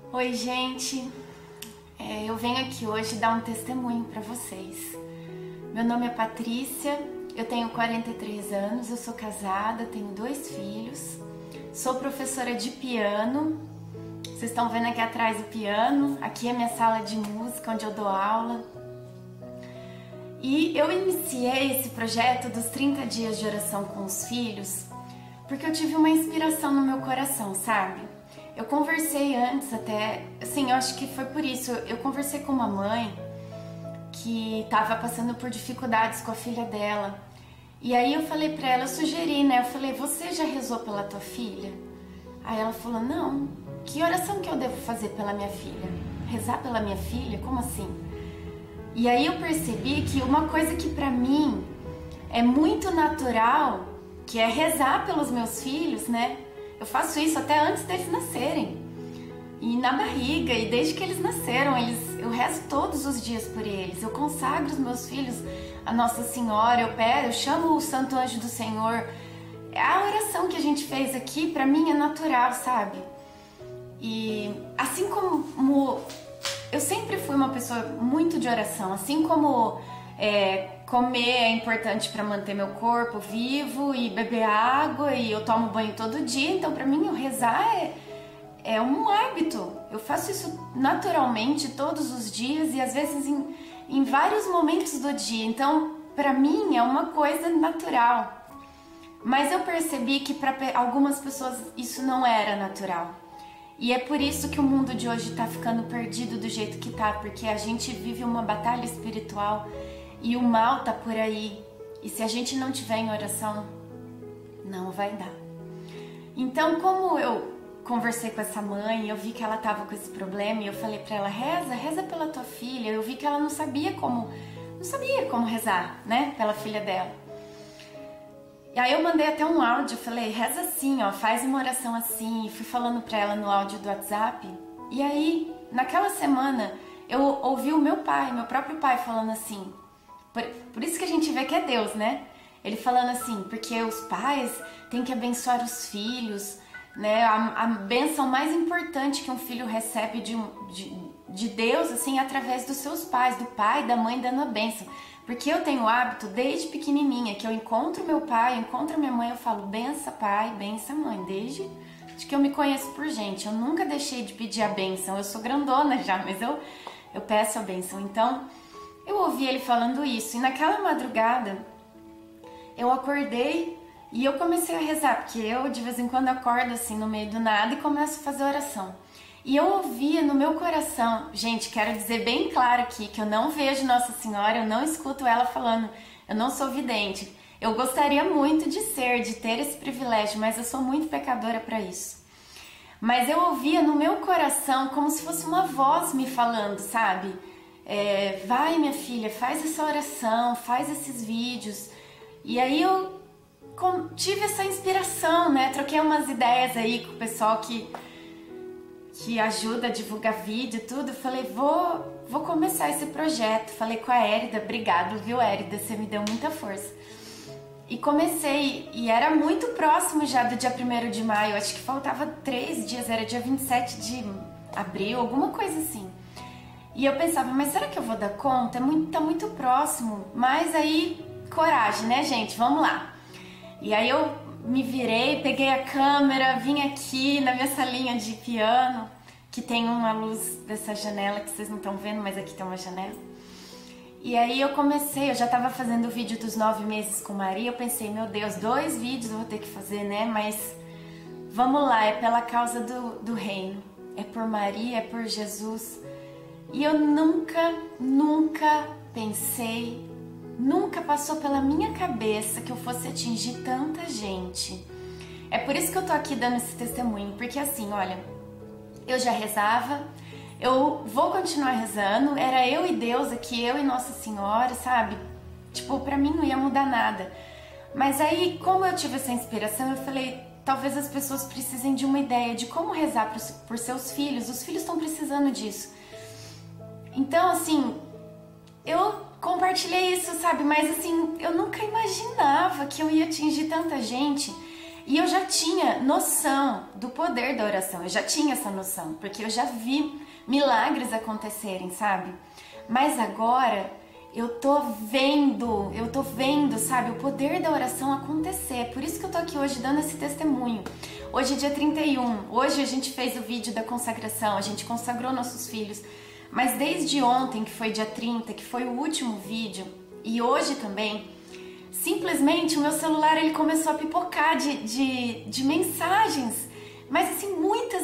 Oi, gente. Eu venho aqui hoje dar um testemunho para vocês. Meu nome é Patrícia, eu tenho 43 anos, eu sou casada, tenho 2 filhos, sou professora de piano. Vocês estão vendo aqui atrás o piano, aqui é minha sala de música onde eu dou aula. E eu iniciei esse projeto dos 30 dias de oração com os filhos porque eu tive uma inspiração no meu coração, sabe? Eu conversei antes até, assim, eu acho que foi por isso, eu conversei com uma mãe que estava passando por dificuldades com a filha dela. E aí eu falei pra ela, eu sugeri, né? Eu falei, você já rezou pela tua filha? Aí ela falou, não. Que oração que eu devo fazer pela minha filha? Rezar pela minha filha? Como assim? E aí eu percebi que uma coisa que pra mim é muito natural, que é rezar pelos meus filhos, né? Eu faço isso até antes deles nascerem. E na barriga, e desde que eles nasceram, eu rezo todos os dias por eles. Eu consagro os meus filhos a Nossa Senhora, eu chamo o Santo Anjo do Senhor. A oração que a gente fez aqui, pra mim, é natural, sabe? E assim como eu sempre fui uma pessoa muito de oração, assim como comer é importante para manter meu corpo vivo e beber água, e eu tomo banho todo dia, então para mim o rezar é um hábito. Eu faço isso naturalmente todos os dias e às vezes em vários momentos do dia, então para mim é uma coisa natural. Mas eu percebi que para algumas pessoas isso não era natural. E é por isso que o mundo de hoje tá ficando perdido do jeito que tá, porque a gente vive uma batalha espiritual e o mal tá por aí. E se a gente não tiver em oração, não vai dar. Então, como eu conversei com essa mãe, eu vi que ela tava com esse problema e eu falei pra ela, reza pela tua filha. Eu vi que ela não sabia como rezar, né, pela filha dela. E aí eu mandei até um áudio, eu falei, reza assim, ó, faz uma oração assim, e fui falando pra ela no áudio do WhatsApp. E aí, naquela semana, eu ouvi o meu próprio pai falando assim, por isso que a gente vê que é Deus, né? Ele falando assim, porque os pais têm que abençoar os filhos, né? A bênção mais importante que um filho recebe de Deus, assim, através dos seus pais, do pai e da mãe dando a bênção. Porque eu tenho o hábito, desde pequenininha, que eu encontro meu pai, eu encontro minha mãe, eu falo, bença pai, bença mãe, desde que eu me conheço por gente. Eu nunca deixei de pedir a bênção, eu sou grandona já, mas eu peço a bênção. Então, eu ouvi ele falando isso, e naquela madrugada, eu acordei e eu comecei a rezar, porque eu de vez em quando acordo assim no meio do nada e começo a fazer oração. E eu ouvia no meu coração, gente, quero dizer bem claro aqui, que eu não vejo Nossa Senhora, eu não escuto ela falando, eu não sou vidente. Eu gostaria muito de ter esse privilégio, mas eu sou muito pecadora para isso. Mas eu ouvia no meu coração como se fosse uma voz me falando, sabe? Vai minha filha, faz essa oração, faz esses vídeos. E aí eu tive essa inspiração, né? Troquei umas ideias aí com o pessoal que ajuda a divulgar vídeo e tudo. Falei, vou começar esse projeto. Falei com a Érida, obrigado, viu, Érida? Você me deu muita força. E comecei, e era muito próximo já do dia 1º de maio, acho que faltava 3 dias, era dia 27 de abril, alguma coisa assim. E eu pensava, mas será que eu vou dar conta? Tá muito próximo. Mas aí, coragem, né, gente? Vamos lá. E aí eu me virei, peguei a câmera, vim aqui na minha salinha de piano, que tem uma luz dessa janela que vocês não estão vendo, mas aqui tem uma janela. E aí eu já tava fazendo o vídeo dos 9 meses com Maria, eu pensei, meu Deus, 2 vídeos eu vou ter que fazer, né? Mas vamos lá, é pela causa do reino, é por Maria, é por Jesus. E eu nunca pensei, nunca passou pela minha cabeça que eu fosse atingir tanta gente. É por isso que eu tô aqui dando esse testemunho, porque assim, olha, eu já rezava, eu vou continuar rezando, era eu e Deus aqui, eu e Nossa Senhora, sabe? Tipo, pra mim não ia mudar nada. Mas aí, como eu tive essa inspiração, eu falei, talvez as pessoas precisem de uma ideia de como rezar por seus filhos, os filhos estão precisando disso. Então, assim, eu compartilhei isso, sabe? Mas assim, eu nunca imaginava que eu ia atingir tanta gente. E eu já tinha noção do poder da oração, eu já tinha essa noção, porque eu já vi milagres acontecerem, sabe? Mas agora eu tô vendo, sabe, o poder da oração acontecer. Por isso que eu tô aqui hoje dando esse testemunho. Hoje é dia 31, hoje a gente fez o vídeo da consagração, a gente consagrou nossos filhos. Mas desde ontem, que foi dia 30, que foi o último vídeo, e hoje também, simplesmente o meu celular ele começou a pipocar de mensagens. Mas assim, muitas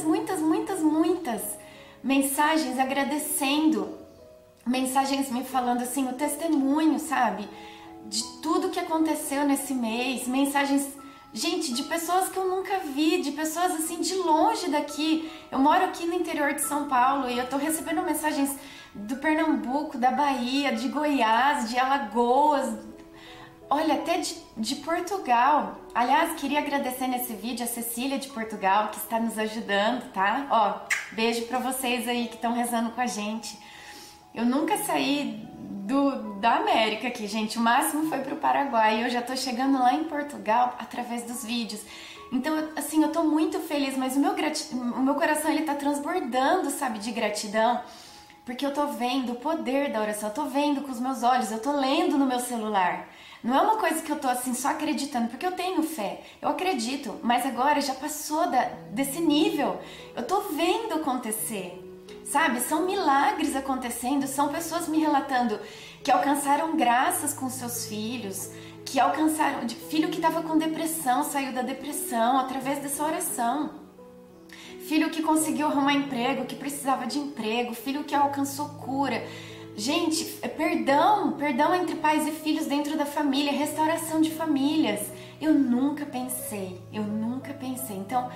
mensagens agradecendo, mensagens me falando assim, o testemunho, sabe? De tudo que aconteceu nesse mês, mensagens, gente, de pessoas que eu nunca vi, de pessoas assim de longe daqui. Eu moro aqui no interior de São Paulo e eu tô recebendo mensagens do Pernambuco, da Bahia, de Goiás, de Alagoas, olha, até de Portugal. Aliás, queria agradecer nesse vídeo a Cecília de Portugal, que está nos ajudando, tá? Ó, beijo pra vocês aí que estão rezando com a gente. Eu nunca saí da América aqui, gente. O máximo foi pro Paraguai. E eu já tô chegando lá em Portugal através dos vídeos. Então, assim, eu tô muito feliz, mas o meu coração, ele tá transbordando, sabe, de gratidão. Porque eu tô vendo o poder da oração, eu tô vendo com os meus olhos, eu tô lendo no meu celular. Não é uma coisa que eu tô assim só acreditando, porque eu tenho fé, eu acredito, mas agora já passou desse nível. Eu tô vendo acontecer, sabe? São milagres acontecendo, são pessoas me relatando que alcançaram graças com seus filhos, que alcançaram, filho que estava com depressão, saiu da depressão através dessa oração. Filho que conseguiu arrumar emprego, que precisava de emprego, filho que alcançou cura. Gente, perdão entre pais e filhos dentro da família, restauração de famílias. Eu nunca pensei. Então,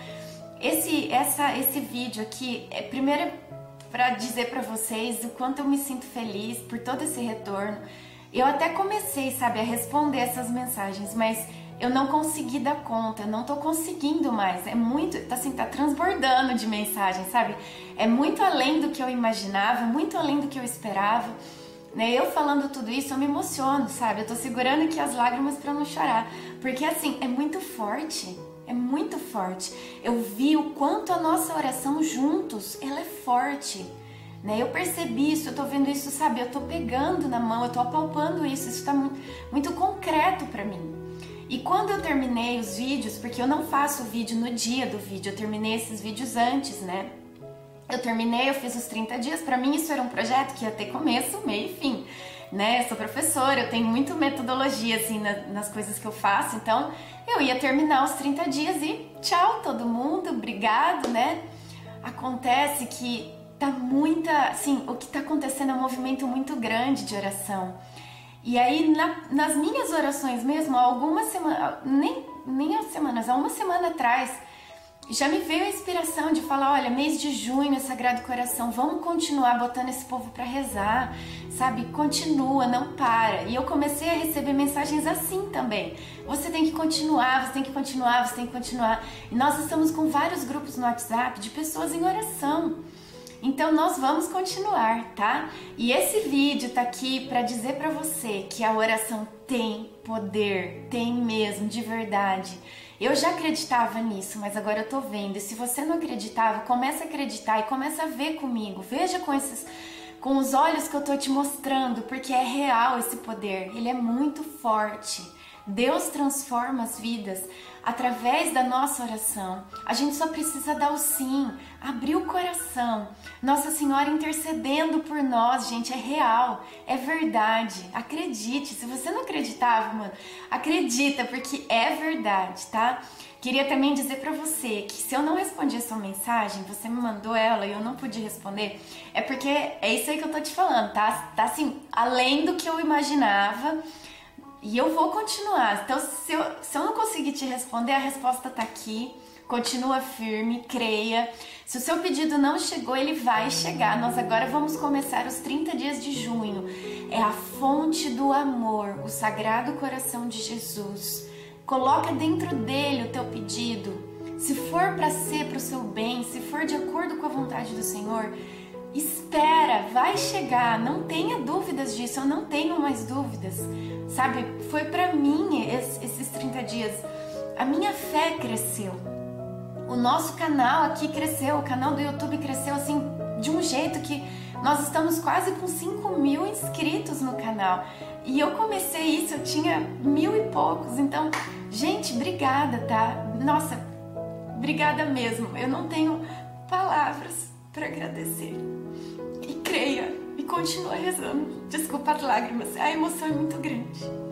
esse vídeo aqui é primeiro para dizer para vocês o quanto eu me sinto feliz por todo esse retorno. Eu até comecei, sabe, a responder essas mensagens, mas eu não consegui dar conta, não tô conseguindo mais. É muito, tá transbordando de mensagem, sabe? É muito além do que eu imaginava, muito além do que eu esperava. Né? Eu falando tudo isso, eu me emociono, sabe? Eu tô segurando aqui as lágrimas pra não chorar. Porque assim, é muito forte. É muito forte. Eu vi o quanto a nossa oração juntos, ela é forte. Né? Eu percebi isso, eu tô vendo isso, sabe? Eu tô pegando na mão, eu tô apalpando isso. Isso tá muito concreto pra mim. E quando eu terminei os vídeos, porque eu não faço o vídeo no dia do vídeo, eu terminei esses vídeos antes, né? Eu fiz os 30 dias, pra mim isso era um projeto que ia ter começo, meio e fim, né? Eu sou professora, eu tenho muito metodologia, assim, nas coisas que eu faço, então eu ia terminar os 30 dias e tchau todo mundo, obrigado, né? Acontece que o que tá acontecendo é um movimento muito grande de oração. E aí, nas minhas orações mesmo, há uma semana atrás, já me veio a inspiração de falar, olha, mês de junho é Sagrado Coração, vamos continuar botando esse povo para rezar, sabe? Continua, não para. E eu comecei a receber mensagens assim também. Você tem que continuar, você tem que continuar, você tem que continuar. E nós estamos com vários grupos no WhatsApp de pessoas em oração. Então nós vamos continuar, tá? E esse vídeo tá aqui para dizer para você que a oração tem poder, tem mesmo, de verdade. Eu já acreditava nisso, mas agora eu tô vendo. E se você não acreditava, comece a acreditar e comece a ver comigo. Veja com os olhos que eu tô te mostrando, porque é real esse poder. Ele é muito forte. Deus transforma as vidas através da nossa oração. A gente só precisa dar o sim, abrir o coração. Nossa Senhora intercedendo por nós, gente, é real, é verdade. Acredite, se você não acreditava, mano, acredita, porque é verdade, tá? Queria também dizer pra você que se eu não respondi a sua mensagem, você me mandou ela e eu não pude responder, é porque é isso aí que eu tô te falando, tá? Tá assim, além do que eu imaginava. E eu vou continuar. Então, se eu não conseguir te responder, a resposta tá aqui. Continua firme, creia. Se o seu pedido não chegou, ele vai chegar. Nós agora vamos começar os 30 dias de junho. É a fonte do amor, o Sagrado Coração de Jesus. Coloca dentro dele o teu pedido. Se for para ser para o seu bem, se for de acordo com a vontade do Senhor, espera, vai chegar, não tenha dúvidas disso, eu não tenho mais dúvidas, sabe? Foi pra mim esses 30 dias, a minha fé cresceu. O nosso canal aqui cresceu, o canal do YouTube cresceu assim de um jeito que nós estamos quase com 5.000 inscritos no canal. E eu comecei isso, eu tinha 1.000 e poucos. Então, gente, obrigada, tá? Nossa, obrigada mesmo. Eu não tenho palavras para agradecer. E creia, e continua rezando. Desculpa as lágrimas, a emoção é muito grande.